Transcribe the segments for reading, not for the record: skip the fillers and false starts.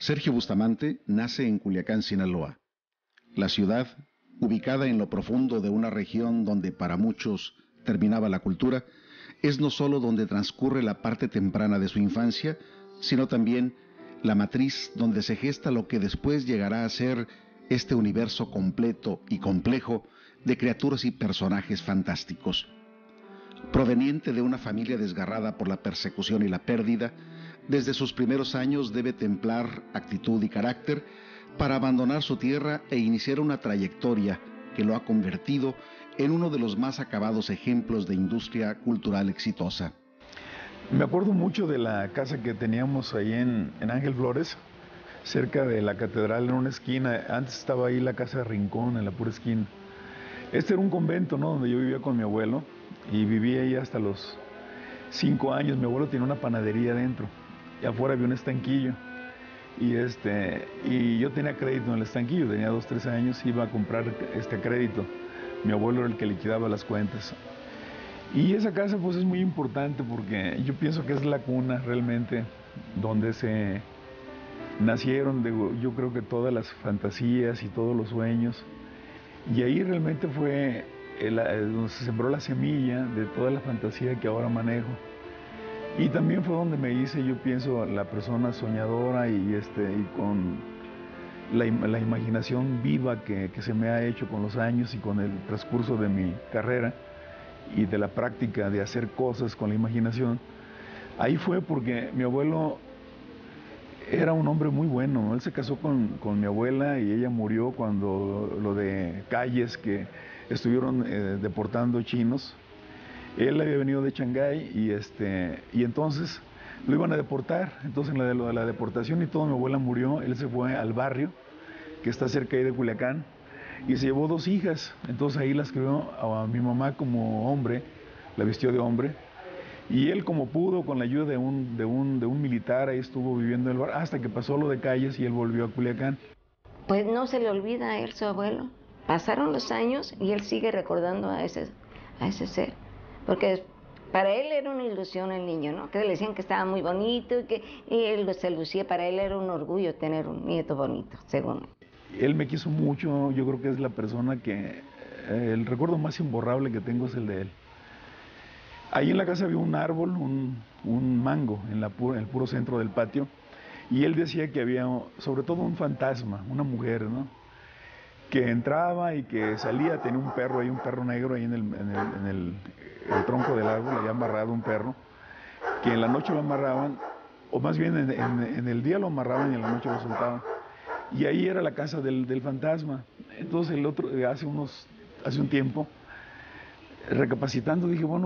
Sergio Bustamante nace en Culiacán, Sinaloa. La ciudad, ubicada en lo profundo de una región donde para muchos terminaba la cultura, es no solo donde transcurre la parte temprana de su infancia, sino también la matriz donde se gesta lo que después llegará a ser este universo completo y complejo de criaturas y personajes fantásticos. Proveniente de una familia desgarrada por la persecución y la pérdida, desde sus primeros años debe templar actitud y carácter para abandonar su tierra e iniciar una trayectoria que lo ha convertido en uno de los más acabados ejemplos de industria cultural exitosa. Me acuerdo mucho de la casa que teníamos ahí en Ángel Flores, cerca de la catedral, en una esquina. Antes estaba ahí la casa de Rincón, en la pura esquina. Este era un convento, ¿no?, donde yo vivía con mi abuelo, y viví ahí hasta los 5 años. Mi abuelo tenía una panadería adentro, y afuera había un estanquillo. Y yo tenía crédito en el estanquillo, tenía 2, 3 años, iba a comprar crédito. Mi abuelo era el que liquidaba las cuentas. Y esa casa pues es muy importante porque yo pienso que es la cuna realmente donde se nacieron, yo creo que todas las fantasías y todos los sueños. Y ahí realmente fue donde se sembró la semilla de toda la fantasía que ahora manejo. Y también fue donde me hice, yo pienso, la persona soñadora y con la imaginación viva que se me ha hecho con los años y con el transcurso de mi carrera y de la práctica de hacer cosas con la imaginación. Ahí fue porque mi abuelo era un hombre muy bueno, ¿no? Él se casó con mi abuela y ella murió cuando lo de Calles, que estuvieron deportando chinos. Él había venido de Shanghái y entonces lo iban a deportar. Entonces en lo de la deportación y todo, mi abuela murió. Él se fue al barrio que está cerca ahí de Culiacán y se llevó 2 hijas. Entonces ahí las crió a mi mamá como hombre, la vistió de hombre, y él como pudo, con la ayuda de un militar, ahí estuvo viviendo en el barrio hasta que pasó lo de Calles y él volvió a Culiacán. Pues no se le olvida a él su abuelo. Pasaron los años y él sigue recordando a ese ser. Porque para él era una ilusión el niño, ¿no? Que le decían que estaba muy bonito y él se lucía. Para él era un orgullo tener un nieto bonito, según él. Él me quiso mucho. Yo creo que es la persona que el recuerdo más imborrable que tengo es el de él. Ahí en la casa había un árbol, un mango, en el puro centro del patio, y él decía que había sobre todo un fantasma, una mujer, ¿no?, que entraba y que salía. Tenía un perro ahí, un perro negro ahí en el tronco del árbol, había amarrado un perro, que en la noche lo amarraban, o más bien en el día lo amarraban y en la noche lo soltaban. Y ahí era la casa del fantasma. Entonces hace un tiempo, recapacitando, dije, bueno,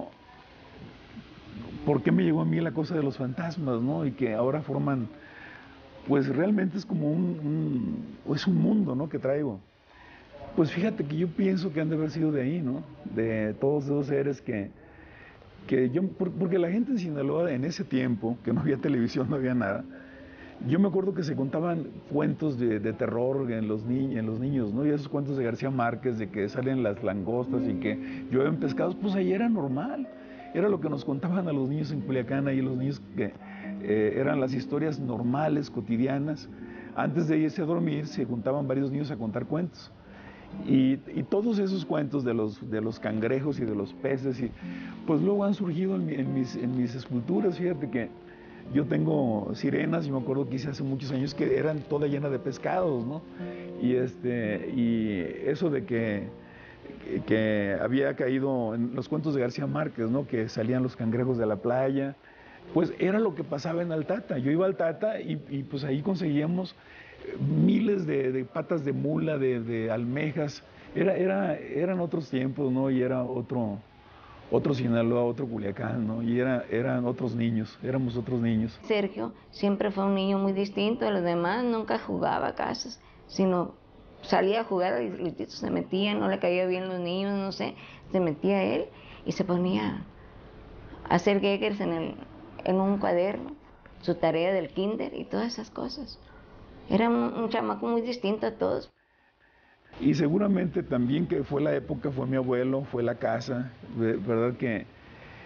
¿por qué me llegó a mí la cosa de los fantasmas, ¿no? Y que ahora forman, pues realmente es como es un mundo, ¿no?, que traigo. Pues fíjate que yo pienso que han de haber sido de ahí, ¿no? De todos esos seres porque la gente en Sinaloa en ese tiempo, que no había televisión, no había nada, yo me acuerdo que se contaban cuentos de terror en los niños, ¿no? Y esos cuentos de García Márquez, de que salen las langostas y que llueven pescados, pues ahí era normal. Era lo que nos contaban a los niños en Culiacán, ahí los niños que eran las historias normales, cotidianas. Antes de irse a dormir, se juntaban varios niños a contar cuentos. Y todos esos cuentos de los cangrejos y de los peces, pues luego han surgido en mis esculturas. Fíjate que yo tengo sirenas, y me acuerdo que hice hace muchos años que eran toda llena de pescados, ¿no? Y eso de que había caído en los cuentos de García Márquez, ¿no?, que salían los cangrejos de la playa, pues era lo que pasaba en Altata. Yo iba a Altata y pues ahí conseguíamos miles de patas de mula, de almejas. Eran otros tiempos, ¿no? Y era otro Sinaloa, otro Culiacán, ¿no? Y eran otros niños, éramos otros niños. Sergio siempre fue un niño muy distinto a los demás. Nunca jugaba a casas, sino salía a jugar y se metía, no le caía bien los niños, no sé, se metía él y se ponía a hacer geckers en un cuaderno, su tarea del kinder y todas esas cosas. Era un chamaco muy distinto a todos. Y seguramente también que fue la época, fue mi abuelo, fue la casa, ¿verdad?,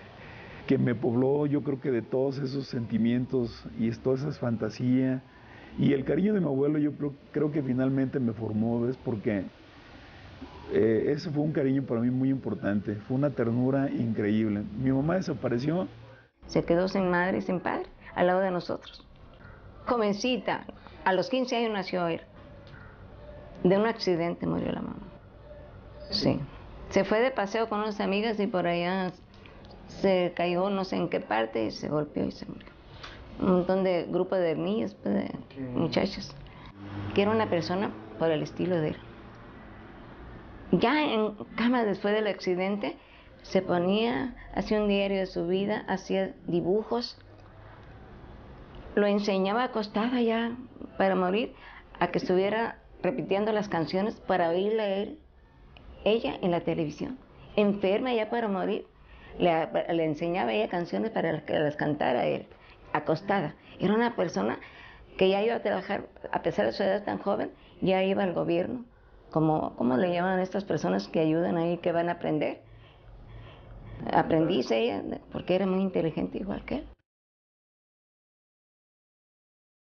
que me pobló, yo creo que de todos esos sentimientos y todas esas fantasías Y el cariño de mi abuelo yo creo que finalmente me formó, ¿ves? Porque ese fue un cariño para mí muy importante, fue una ternura increíble. Mi mamá desapareció. Se quedó sin madre y sin padre, al lado de nosotros. Jovencita, a los 15 años nació él. De un accidente murió la mamá. Sí. Se fue de paseo con unas amigas y por allá se cayó no sé en qué parte y se golpeó y se murió. Un montón de grupo de niños, de muchachos. Que era una persona por el estilo de él. Ya en cama después del accidente se ponía, hacía un diario de su vida, hacía dibujos, lo enseñaba acostada ya para morir, a que estuviera repitiendo las canciones para oírle a ella en la televisión. Enferma ya para morir, le enseñaba a ella canciones para que las cantara él, acostada. Era una persona que ya iba a trabajar, a pesar de su edad tan joven, ya iba al gobierno. ¿Cómo le llaman a estas personas que ayudan ahí, que van a aprender? Aprendiz ella, porque era muy inteligente igual que él.